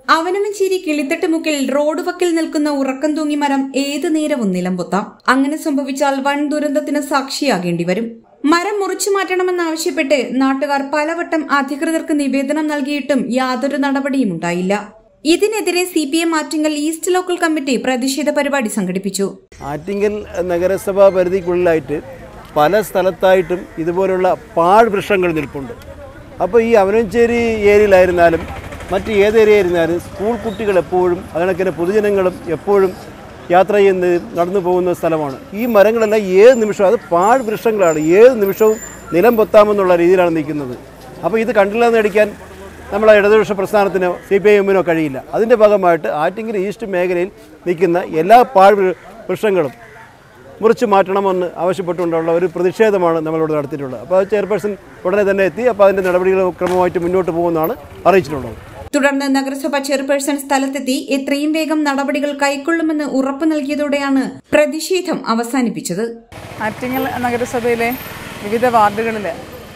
Avanavanchery കിളിത്തട്ടുമുക്കിൽ road വക്കിൽ നിൽക്കുന്ന ഉറക്കം തൂങ്ങി മരം ഏതു നേരവും നിലംപൊത്താം. അങ്ങനെ സംഭവിച്ചാൽ വൻ ദുരന്തത്തിന് സാക്ഷിയാകേണ്ടി വരും. മരം മുറിച്ചു മാറ്റണമെന്നാവശ്യപ്പെട്ട് നാട്ടുകാർ പലവട്ടം അധികൃതർക്ക് നിവേദനം നൽകിയിട്ടും യാതൊരു നടപടിയും ഉണ്ടായില്ല. ഇതിനെതിരെ CPM Attingal east local committee പ്രതിഷേധ പരിപാടി സംഘടിപ്പിച്ചു. ആറ്റിങ്ങൽ നഗരസഭാ പരിധിക്കുള്ളിലായിട്ട് പല സ്ഥലത്തായിട്ടും ഇതുപോലുള്ള പാഴ്വൃക്ഷങ്ങൾ നിൽപ്പുണ്ട്. അപ്പോൾ ഈ അവനഞ്ചേരി ഏരിയയിലായിരുന്നാലും മറ്റ് ഏത് ഏരിയയായിരുന്നാലും സ്കൂൾ കുട്ടികൾ എപ്പോഴും അതിനൊക്കെ പൊതുജനങ്ങളും എപ്പോഴും യാത്ര ചെയ്യുന്ന നടന്നു പോകുന്ന സ്ഥലമാണ്. ഈ മരങ്ങളെല്ലാം ഏത് നിമിഷവും അത് പാഴ്വൃക്ഷങ്ങളാണ്, ഏത് നിമിഷവും നിലം പൊത്താമെന്നുള്ള രീതിയിലാണ് നിൽക്കുന്നത്. അപ്പോൾ ഇത് കണ്ടില്ലെന്ന് അടിക്കാൻ നമ്മളെ ഇടതുപക്ഷ പ്രസ്ഥാനത്തിനോ CPIMനോ കഴിയില്ല. അതിൻ്റെ ഭാഗമായിട്ട് ആറ്റിങ്ങൽ ഈസ്റ്റ് മേഖലയിൽ നിൽക്കുന്ന എല്ലാ പാഴ്വൃക്ഷങ്ങളും മുറിച്ച് മാറ്റണമെന്ന് ആവശ്യപ്പെട്ടുകൊണ്ടുള്ള ഒരു പ്രതിഷേധമാണ് നമ്മളിവിടെ നടത്തിയിട്ടുള്ളത്. അപ്പോൾ ചെയർപേഴ്സൺ ഉടനെ തന്നെ എത്തി. അപ്പോൾ അതിൻ്റെ നടപടികൾ ക്രമമായിട്ട് മുന്നോട്ട് പോകുമെന്നാണ് അറിയിച്ചിട്ടുള്ളത്. തുടർന്ന് നഗരസഭ ചെയർപേഴ്സൺ സ്ഥലത്തെത്തി എത്രയും വേഗം നടപടികൾ കൈക്കൊള്ളുമെന്ന് ഉറപ്പു നൽകിയതോടെയാണ് പ്രതിഷേധം അവസാനിപ്പിച്ചത്. ആറ്റിങ്ങൽ നഗരസഭയിലെ വിവിധ വാർഡുകളിൽ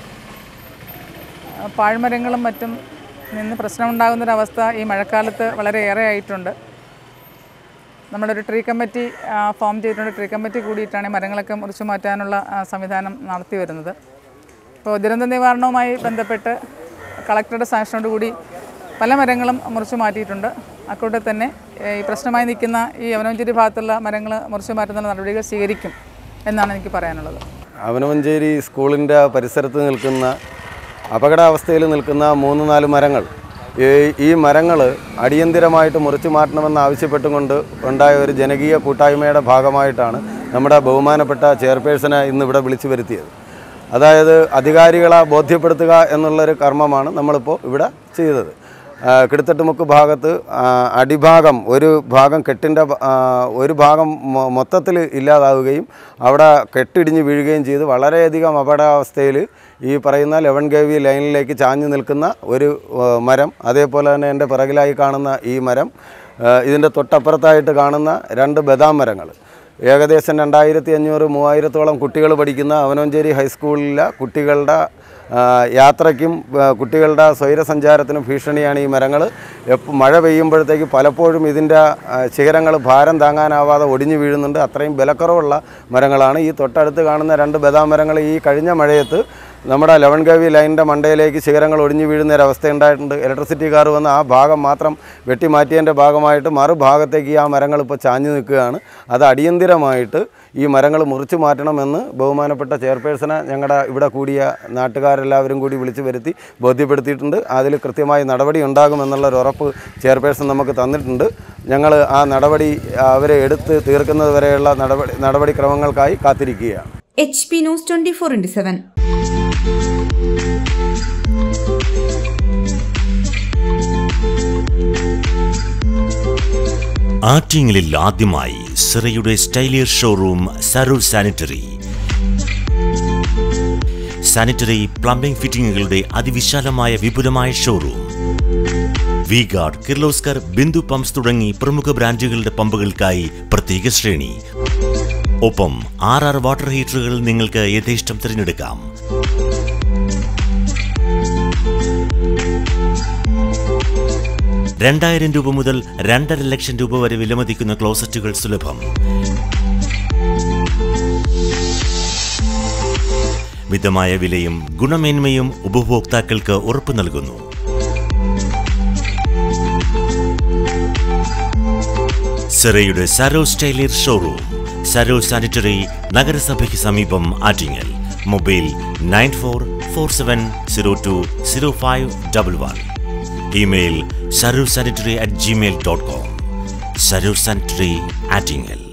പാഴ്മരങ്ങളും മറ്റും നിന്ന് പ്രശ്നമുണ്ടാകുന്നൊരവസ്ഥ ഈ മഴക്കാലത്ത് വളരെയേറെ ആയിട്ടുണ്ട്. നമ്മുടെ ഒരു ട്രീ കമ്മിറ്റി ഫോം ചെയ്തിട്ടുണ്ട്. ട്രീ കമ്മിറ്റി കൂടിയിട്ടാണ് ഈ മരങ്ങളൊക്കെ മുറിച്ചു മാറ്റാനുള്ള സംവിധാനം നടത്തി വരുന്നത്. ഇപ്പോൾ ദുരന്ത നിവാരണവുമായി ബന്ധപ്പെട്ട് കളക്ടറുടെ സാങ്ഷനോടുകൂടി പല മരങ്ങളും മുറിച്ചു മാറ്റിയിട്ടുണ്ട്. അക്കൂടെ തന്നെ ഈ പ്രശ്നമായി നിൽക്കുന്ന ഈ അവനവഞ്ചേരി ഭാഗത്തുള്ള മരങ്ങൾ മുറിച്ചു മാറ്റുന്ന നടപടികൾ സ്വീകരിക്കും എന്നാണ് എനിക്ക് പറയാനുള്ളത്. അവനവഞ്ചേരി സ്കൂളിൻ്റെ പരിസരത്ത് നിൽക്കുന്ന അപകടാവസ്ഥയിൽ നിൽക്കുന്ന 3-4 മരങ്ങൾ, ഈ മരങ്ങൾ അടിയന്തിരമായിട്ട് മുറിച്ചു മാറ്റണമെന്ന് ആവശ്യപ്പെട്ടുകൊണ്ട് ഉണ്ടായ ഒരു ജനകീയ കൂട്ടായ്മയുടെ ഭാഗമായിട്ടാണ് നമ്മുടെ ബഹുമാനപ്പെട്ട ചെയർപേഴ്സണെ ഇന്നിവിടെ വിളിച്ചു വരുത്തിയത്. അതായത് അധികാരികളെ ബോധ്യപ്പെടുത്തുക എന്നുള്ളൊരു കർമ്മമാണ് നമ്മളിപ്പോൾ ഇവിടെ ചെയ്തത്. കിളിത്തട്ടുമുക്ക് ഭാഗത്ത് അടിഭാഗം ഒരു ഭാഗം കെട്ടിൻ്റെ ഒരു ഭാഗം മൊത്തത്തിൽ ഇല്ലാതാവുകയും അവിടെ കെട്ടിടിഞ്ഞ് വീഴുകയും ചെയ്ത് വളരെയധികം അപകടാവസ്ഥയിൽ ഈ പറയുന്ന 11 kV ലൈനിലേക്ക് ചാഞ്ഞു നിൽക്കുന്ന ഒരു മരം, അതേപോലെ തന്നെ എൻ്റെ പിറകിലായി കാണുന്ന ഈ മരം, ഇതിൻ്റെ തൊട്ടപ്പുറത്തായിട്ട് കാണുന്ന 2 ബദാം മരങ്ങൾ, ഏകദേശം 2500-3000-ഓളം കുട്ടികൾ പഠിക്കുന്ന അവനവഞ്ചേരി ഹൈസ്കൂളിലെ കുട്ടികളുടെ യാത്രയ്ക്കും കുട്ടികളുടെ സ്വൈരസഞ്ചാരത്തിനും ഭീഷണിയാണ് ഈ മരങ്ങൾ. മഴ പെയ്യുമ്പോഴത്തേക്ക് പലപ്പോഴും ഇതിൻ്റെ ശിഖരങ്ങൾ ഭാരം താങ്ങാനാവാതെ ഒടിഞ്ഞു വീഴുന്നുണ്ട്. അത്രയും ബലക്കുറവുള്ള മരങ്ങളാണ്. ഈ തൊട്ടടുത്ത് കാണുന്ന 2 ബദാം മരങ്ങൾ ഈ കഴിഞ്ഞ മഴയത്ത് നമ്മുടെ 11 kV ലൈനിൻ്റെ മണ്ടയിലേക്ക് ശിഖരങ്ങൾ ഒടിഞ്ഞു വീഴുന്നൊരവസ്ഥ ഉണ്ടായിട്ടുണ്ട്. ഇലക്ട്രിസിറ്റിക്കാർ വന്ന് ആ ഭാഗം മാത്രം വെട്ടിമാറ്റിയതിൻ്റെ ഭാഗമായിട്ട് മറുഭാഗത്തേക്ക് ആ മരങ്ങൾ ഇപ്പോൾ ചാഞ്ഞു നിൽക്കുകയാണ്. അത് അടിയന്തിരമായിട്ട് ഈ മരങ്ങൾ മുറിച്ചു മാറ്റണമെന്ന് ബഹുമാനപ്പെട്ട ചെയർപേഴ്സണെ ഞങ്ങളുടെ ഇവിടെ കൂടിയ നാട്ടുകാരെല്ലാവരും കൂടി വിളിച്ചു വരുത്തി ബോധ്യപ്പെടുത്തിയിട്ടുണ്ട്. അതിൽ കൃത്യമായി നടപടി ഉണ്ടാകുമെന്നുള്ളൊരു ഉറപ്പ് ചെയർപേഴ്സൺ നമുക്ക് തന്നിട്ടുണ്ട്. ഞങ്ങൾ ആ നടപടി അവരെ എടുത്ത് തീർക്കുന്നത് വരെയുള്ള നടപടിക്രമങ്ങൾക്കായി കാത്തിരിക്കുകയാണ്. HP News 24/7. ആറ്റിങ്ങലിൽ ആദ്യമായി സിറയുടെ സ്റ്റൈലിയർ showroom Sarur sanitary. Sanitary plumbing ഫിറ്റിംഗുകളുടെ അതിവിശാലമായ വിപുലമായ showroom. V Guard, Kirloskar, Bindu pumps തുടങ്ങി പ്രമുഖ ബ്രാൻഡുകളുടെ പമ്പുകൾക്കായി പ്രത്യേക ശ്രേണി. ഒപ്പം 6 വാട്ടർ ഹീറ്ററുകൾ നിങ്ങൾക്ക് യഥേഷ്ടം തിരഞ്ഞെടുക്കാം. ₹2000 മുതൽ ₹2.5 വരെ വിലമതിക്കുന്ന ക്ലോസറ്റുകൾ സുലഭം. മിതമായ വിലയും ഗുണമേന്മയും ഉപഭോക്താക്കൾക്ക് ഉറപ്പു നൽകുന്നു. സിറയുടെ സരോ സ്റ്റൈലിയർ ഷോറൂം, സരോ സാനിറ്ററി, നഗരസഭയ്ക്ക് സമീപം, Attingal. Mobile 9447020511. Email sarursanitary@gmail.com. Sarur Sanitary, Attingal.